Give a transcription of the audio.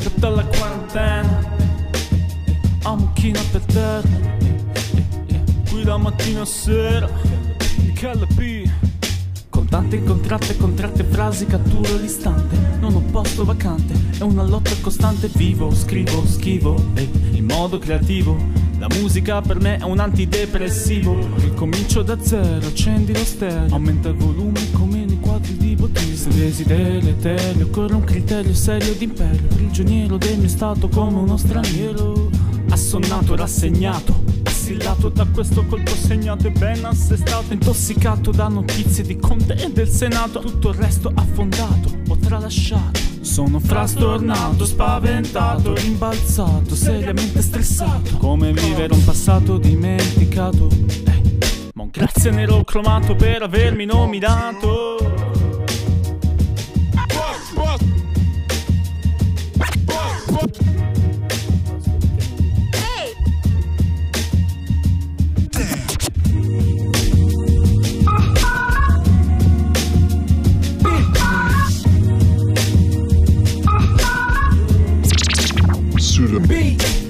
tutta la quarantena, a mucchina per terra, qui da mattina a sera, KLP. Con tante incontrate, contratte frasi catturo l'istante. Non ho posto vacante, è una lotta costante. Vivo, scrivo, schivo, in modo creativo. La musica per me è un antidepressivo. Ricomincio da zero, accendi lo stereo, aumenta il volume come nei quadri di Botticelli. Desiderio etereo, occorre un criterio serio d'imperio. Prigioniero del mio stato come uno straniero, assonnato, rassegnato, assillato da questo colpo segnato e ben assestato, intossicato da notizie di Conte e del Senato. Tutto il resto affondato o tralasciato. Sono frastornato, spaventato, rimbalzato, seriamente stressato, come vivere un passato dimenticato. Ma un grazie nero cromato per avermi nominato. To the beat.